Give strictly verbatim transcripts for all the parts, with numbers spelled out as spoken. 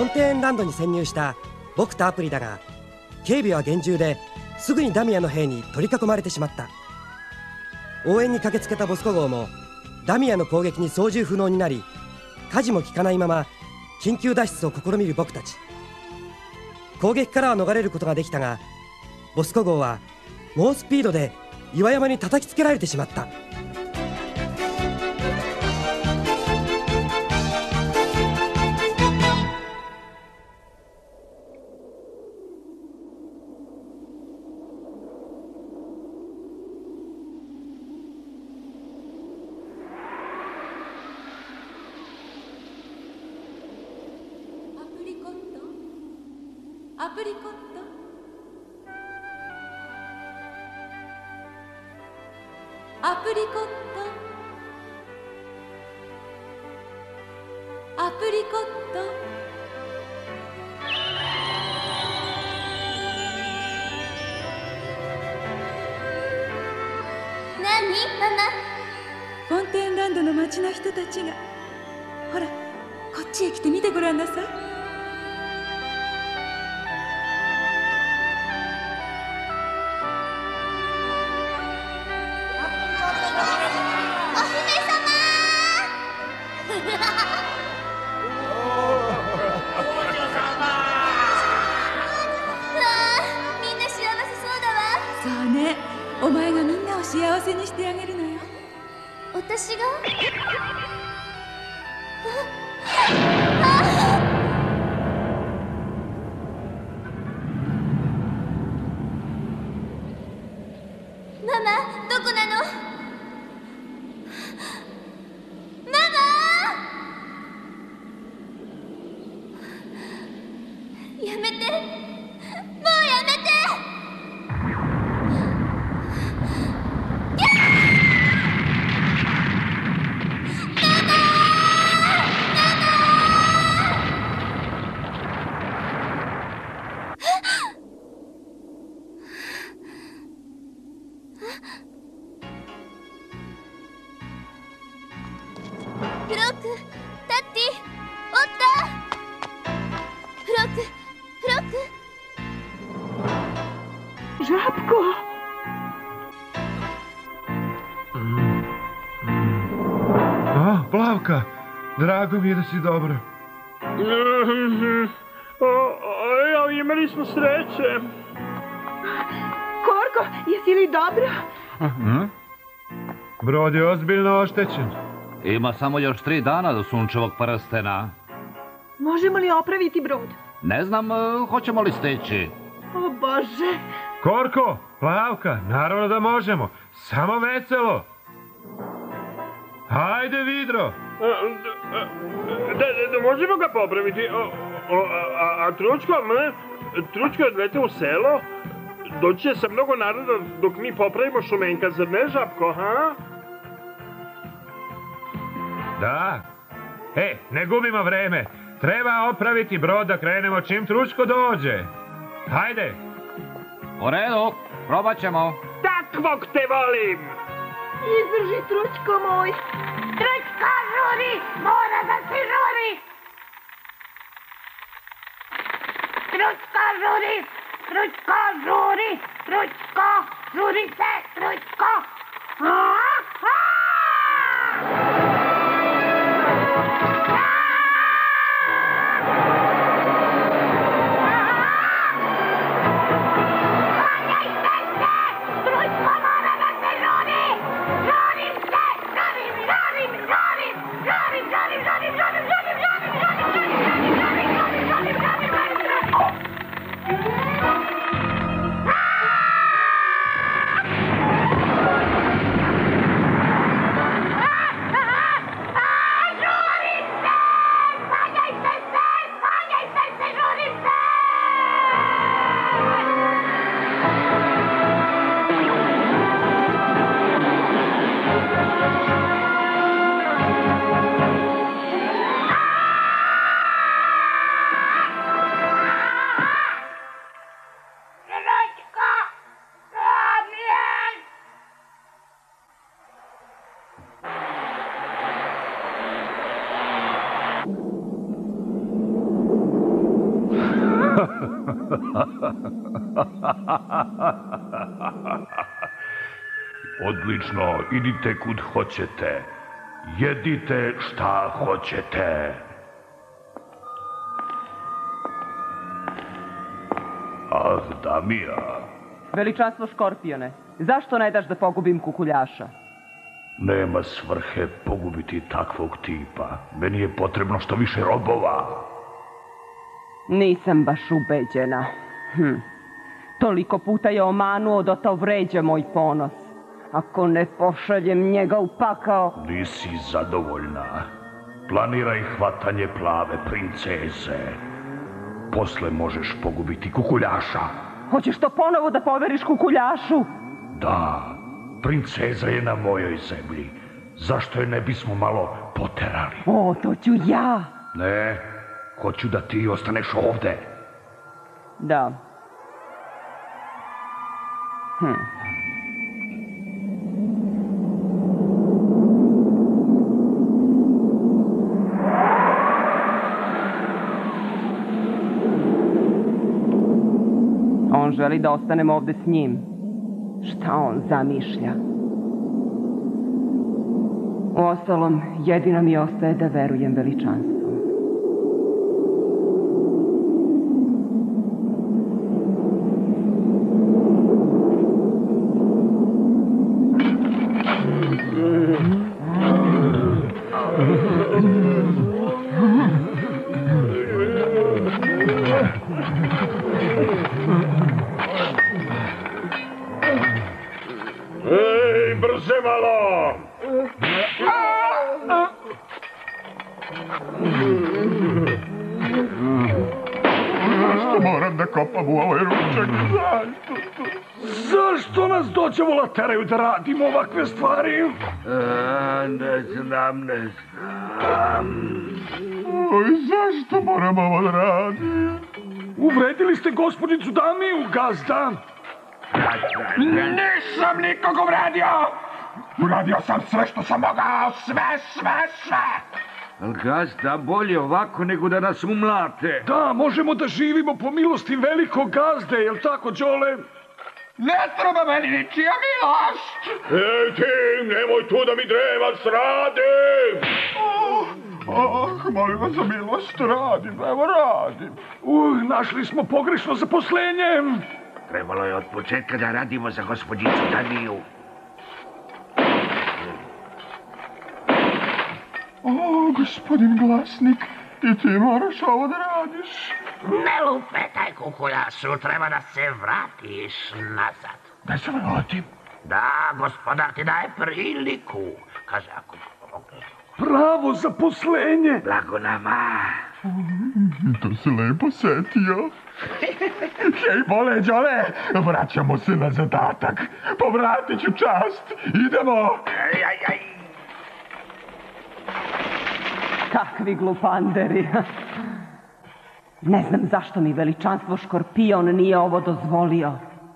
フォンテーンランドに潜入した僕とアプリだが、警備は厳重ですぐにダミアの兵に取り囲まれてしまった。応援に駆けつけたボスコ号もダミアの攻撃に操縦不能になり、舵も効かないまま緊急脱出を試みる僕たち。攻撃からは逃れることができたが、ボスコ号は猛スピードで岩山に叩きつけられてしまった。 アプリコット、アプリコット、アプリコット。 何、ママ？ フォンテーンランドの町の人たちが、ほら、こっちへ来て見てごらんなさい。お前がみんなを幸せにしてあげるのよ。 私が？ママ、どこなの？ママ！やめて、もうやめて！フロック、タッティ、オッター。フロック、フロック。 Žabko! A, Plavka, drago mi je da si dobro. Evo, imali smo sreće. Korko, jesi li dobro? Brod je ozbiljno oštećen. Ima samo još tri dana do sunčevog prstena. Možemo li opraviti brod? Ne znam, hoćemo li stići. O Bože! Korko, Plavka, naravno da možemo. Samo veselo. Hajde, Vidro. Da, da možemo ga popraviti. A Tručko, Tručko je odleteo u selo. Doći će sa mnogo naroda dok mi popravimo Šumenka, zar ne, Žabko, ha? Da. E, ne gubimo vreme. Treba opraviti brod da krenemo čim Tručko dođe. Hajde. U redu, probat ćemo. Takvog te volim! Izdrži, Tručko moj! Tručko, žuri! Mora da se žuri! Tručko, žuri! Tručko, žuri! Tručko, žuri se! Tručko! Odlično, idite kud hoćete. Jedite šta hoćete. Ah, Damija. Veličanstvo Škorpione, zašto ne daš da pogubim kukuljaša? Nema svrhe pogubiti takvog tipa. Meni je potrebno što više robova. Nisam baš ubeđena. Hm. Toliko puta je omanuo da to vređa moj ponos. Ako ne pošaljem njega u pakao... Nisi zadovoljna. Planiraj hvatanje plave princeze. Posle možeš pogubiti kukuljaša. Hoćeš to ponovo da poveriš kukuljašu? Da, princeza je na mojoj zemlji. Zašto je ne bismo malo poterali? O, to ću ja. Ne, hoću da ti ostaneš ovde. Da. Hm. On želi da ostanem ovde s njim. Šta on zamišlja? Uostalom, jedino mi ostaje da verujem veličanstvu. Ej, brže malo! Zašto moram da kopam u ovaj ručak? Zašto? Zašto nas dođevola teraju da radimo ovakve stvari? A, ne znam, ne znam. Oj, zašto moram ovo da radim? Uvredili ste gospođicu Damiju, gazda. Nisam nikog uvredio! Uradio sam sve što sam mogao, sve, sve, sve! Al gazda, bolje ovako nego da nas umlate. Da, možemo da živimo po milosti velikog gazde, jel tako, Đole? Ne treba meni ničija milost! Ej, Tim, nemoj tu da mi dremaš, radim! Ah, molim vas za milost, radim, evo radim. Uh, našli smo pogrešno zaposlenje. Trebalo je od početka da radimo za gospodicu Damiju. O, gospodin glasnik, i ti moraš ovo da radiš. Ne lupetaj kukuljašu, treba da se vratiš nazad. Da se vratim. Da, gospodar ti daje priliku. Kaže, ako... Pravo zaposlenje. Blago nama. To se lepo setio. Hej, bole, Đole, vraćamo se na zadatak. Povratit ću čast. Idemo. Aj, aj, aj. Kakvi glupanderi. Ne znam zašto mi veličanstvo Škorpion nije ovo dozvolio.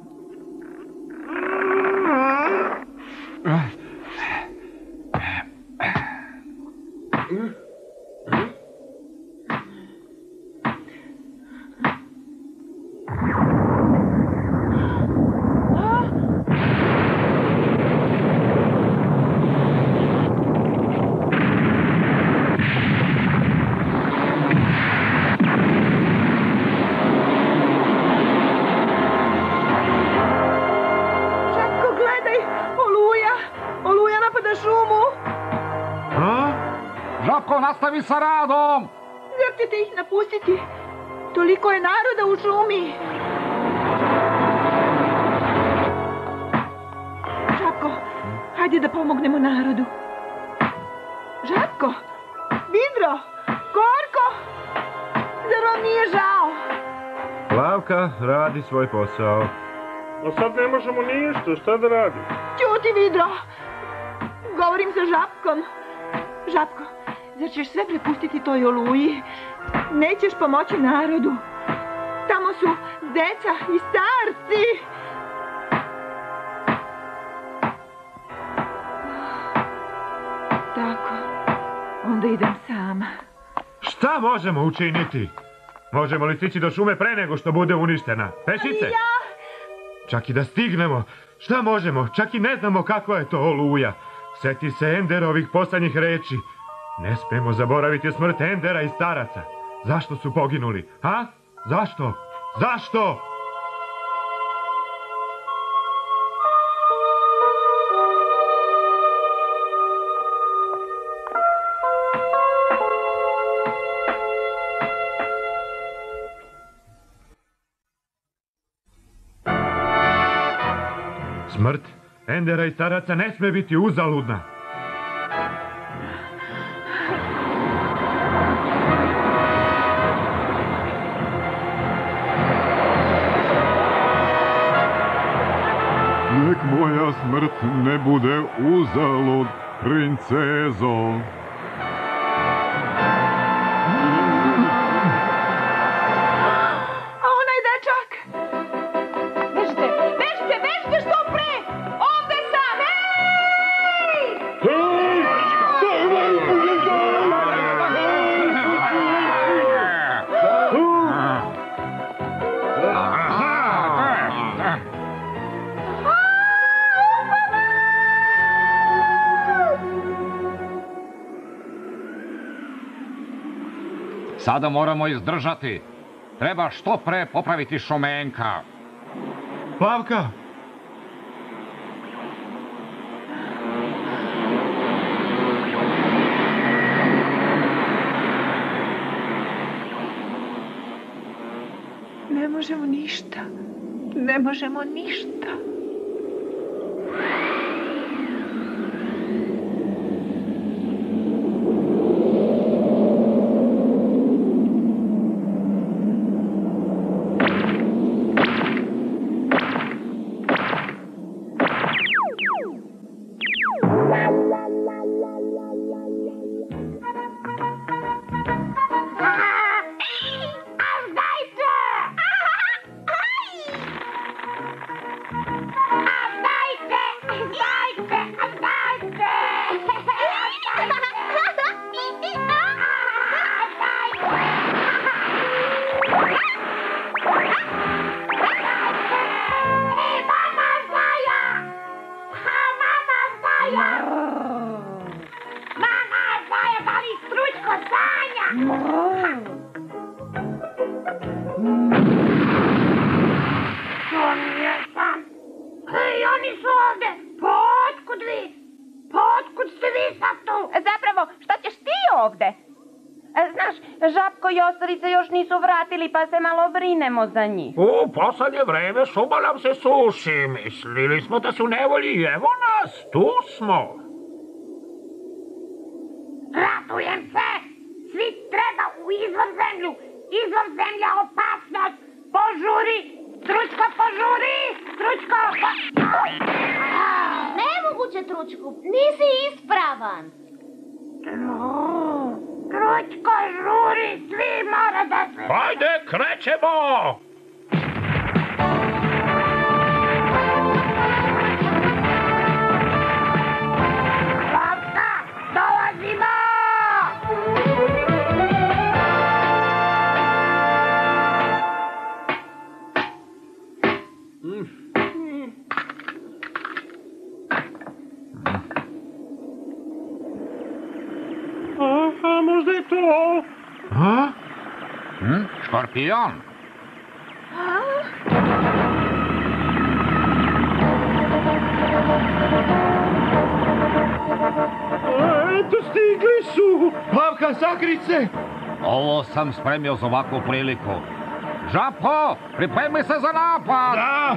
Nastavi sa radom! Zar ćete ih napustiti? Toliko je naroda u šumi. Žabko, hajde da pomognemo narodu. Žabko, Vidro, Korko, zar vam nije žao? Plavka radi svoj posao. A sad ne možemo ništa, šta da radim? Ćuti, Vidro. Govorim sa Žabkom. Žabko, zar ćeš sve prepustiti toj oluji? Nećeš pomoći narodu. Tamo su deca i starci. Tako, onda idem sama. Šta možemo učiniti? Možemo li stići do šume pre nego što bude uništena? Pešice? Čak i da stignemo. Šta možemo? Čak i ne znamo kakva je to oluja. Sjeti se Enderovih poslednjih reči. Ne smemo zaboraviti smrt Endera i staraca. Zašto su poginuli? A? Zašto? Zašto? Smrt Endera i staraca ne sme biti uzaludna. Nek moja smrt ne bude uzalud, princezo. A onaj dečak! Bežite, bežite, bežite što pre! Ovde sam, hej! Sada moramo izdržati. Treba što pre popraviti Šumenka. Plavka! Ne možemo ništa. Ne možemo ništa. Pa se malo brinemo za njih. U poslednje vreme šuma nam se suši. Mislili smo da su nevolji. Evo nas, tu smo. Radujem se! Svi treba u izvor zemlju! Izvor zemlja opasnost! Požuri! Tručko, požuri! Tručko, po... Nemoguće, Tručku, nisi ispravan. Tručko, žuri! Svi mora da se... Hajde, krećemo! Plavka, dolazimo! A možda je to... A? Hm? Škorpion? Eto, stigli su! Plavka, sakri se! Ovo sam spremio za ovakvu priliku. Žapo, pripremi se za napad! Da!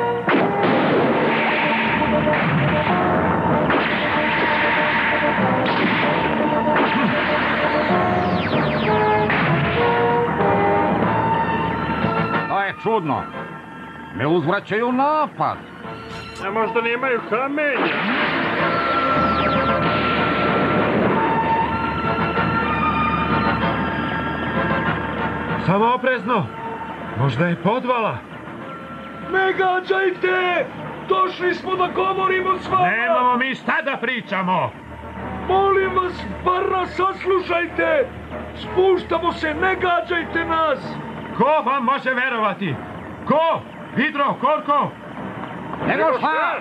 To je čudno. Ne uzvraćaju napad. A možda nemaju kamenja? Samo oprezno! Možda je podvala! Ne gađajte! Došli smo da govorimo s vama! Nemamo mi šta da pričamo! Molim vas, bar nas saslušajte! Spuštamo se, ne gađajte nas! Ko vam može verovati? Ko? Vidro, Korko? Nego šta?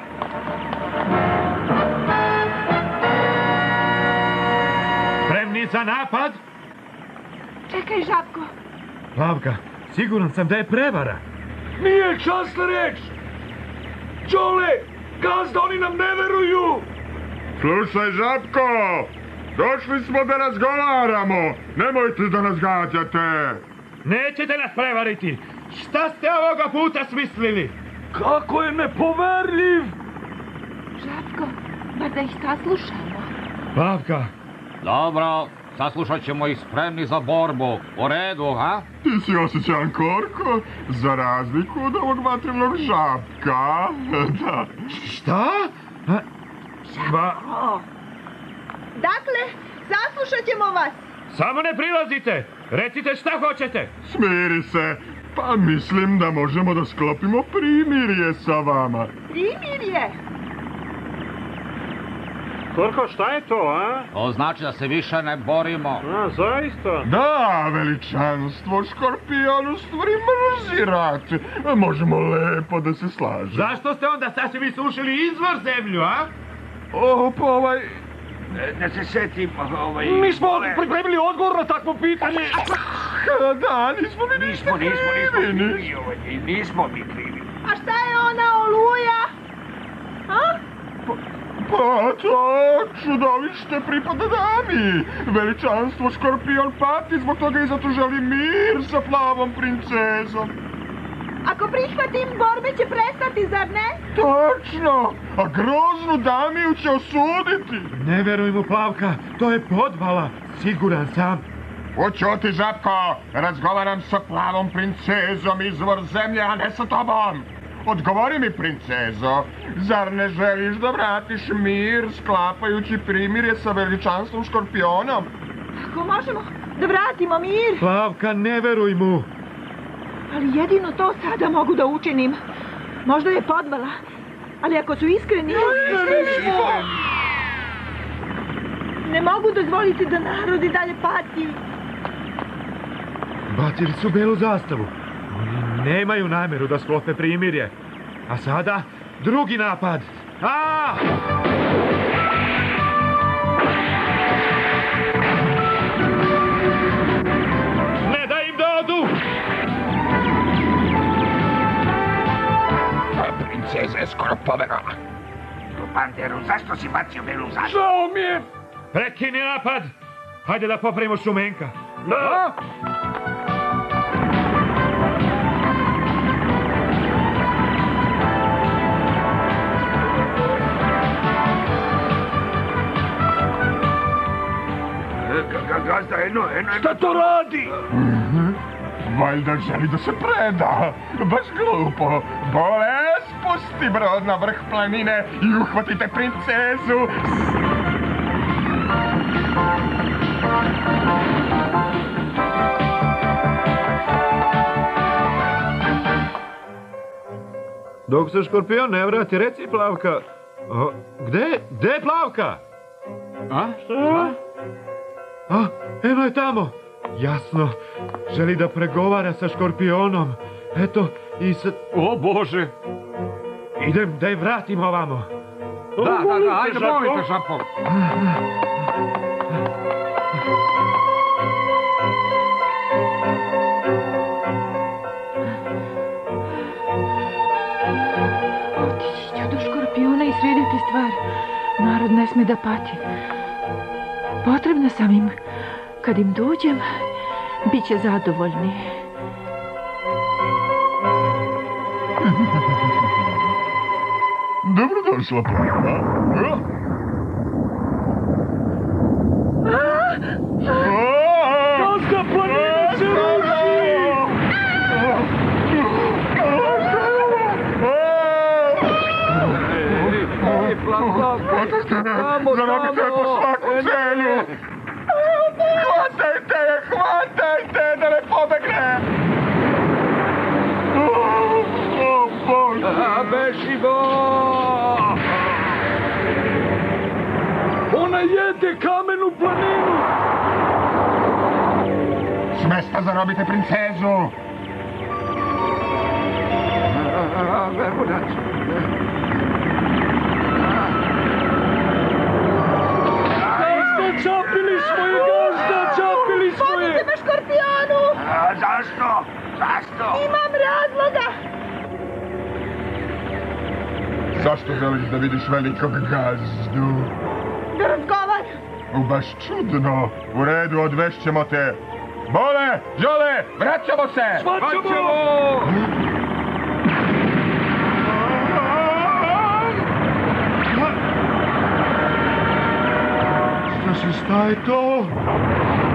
Spremni za napad? Čekaj, Žabko. Plavka, siguran sam da je prevara. Nije časna reč! Čole, gazda, oni nam ne veruju! Slušaj, Žabko, došli smo da razgovaramo. Nemojte da nas gađate. Nećete nas prevariti. Šta ste ovoga puta smislili? Kako je nepoverljiv! Žabko, bar da ih saslušamo. Plavka. Dobro, saslušat ćemo ih spremni za borbu. U redu, ha? Ti si osjećan, Korko, za razliku od ovog vatrenog Žabka. Da. Šta? Žabko. Dakle, saslušat ćemo vas. Samo ne prilazite. Recite šta hoćete. Smiri se. Pa mislim da možemo da sklopimo primirje sa vama. Primirje? Korko, šta je to, a? To znači da se više ne borimo. A, zaista? Da, veličanstvo, Škorpion u stvari mrzi rat. Možemo lepo da se slažemo. Zašto ste onda sasvim isušili izvor zemlju, a? O, pa ovaj... Da se setim, ovaj... Mi smo pripremili odgovor na takvo pitanje. Da, nismo mi ništa krivi. Nismo, nismo, nismo krivi. Nismo mi krivi. A šta je ona oluja? A? Pa to čudovište pripada dami. Veličanstvo Škorpion pati, zbog toga i zato želi mir sa plavom princezom. Ako prihvatim, borbe će prestati, zar ne? Točno! A groznu damiju će osuditi. Ne veruj mu, Plavka, to je podvala, siguran sam. Oćuti, Žabko, razgovaram sa plavom princezom, izvor zemlje, a ne sa tobom. Odgovori mi, princezo, zar ne želiš da vratiš mir sklapajući primirje sa veličanstvom Škorpionom? Ako možemo da vratimo mir. Plavka, ne veruj mu. Ali jedino to sada mogu da učinim. Možda je podvala, ali ako su iskreni... Ne mogu dozvoliti da narod i dalje pati. Bacili su belu zastavu. Oni nemaju namjeru da sklope primirje. A sada drugi napad. A! Ne da im da odu! Princeza je skoro poverala. Panteru, zašto si bacio belu zastavu? Žao mi je! Prekini napad! Hajde da popravimo Šumenka. Da! Gazda, eno, eno... Šta to radi? Valjda želi da se preda. Baš glupo. Bole, spusti brod na vrh planine i uhvatite princezu. Dok se Škorpion ne vrati, reci, Plavka. O, gde? Gde je Plavka? A? Šta? A, eno je tamo. Jasno, želi da pregovara sa Škorpionom. Eto, i sa... O Bože! Idem da je vratim ovamo. Da, da, da, ajde, molite, Žabko. Otići ću do Škorpiona i srediti stvar. Narod ne sme da pati. Potrebna sam im. Kad im dođem, bit će zadovoljni. Dobrodošla, Plava. Gazda, planina se ruši! Ej, Plavka, tamo, zarobite je po svaku cenu! Hvatajte je, hvatajte, da ne pobegne! O, Bože! A, beži go! Ona jede kamenu planinu! S mesta zarobite princezu! vevunac. Gazda, čapili smo je, gazda, čapili smo je! Pomite me, škorpionu! A zašto? Zašto? Imam razloga! Zašto želiš da vidiš velikog gazdu? Da razgovaram. U, baš čudno. U redu, odvešćemo te. Bole, Đole, vraćamo se! Svaćamo! Šta se staje to?